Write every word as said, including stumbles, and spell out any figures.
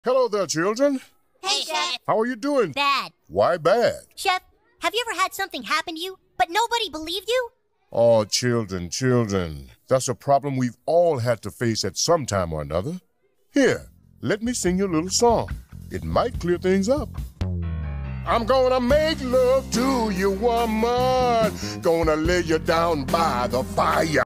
Hello there, children. Hey, Chef. How are you doing? Bad. Why bad? Chef, have you ever had something happen to you, but nobody believed you? Oh, children, children. That's a problem we've all had to face at some time or another. Here, let me sing you a little song. It might clear things up. I'm gonna make love to you, woman. Gonna lay you down by the fire.